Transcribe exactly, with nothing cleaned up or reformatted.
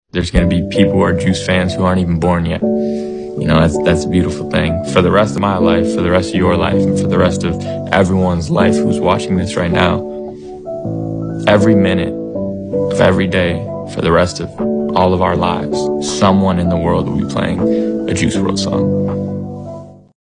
There's going to be people who are Juice fans who aren't even born yet. You know, that's, that's a beautiful thing. For the rest of my life, for the rest of your life, and for the rest of everyone's life who's watching this right now, every minute of every day, for the rest of all of our lives, someone in the world will be playing a Juice world song.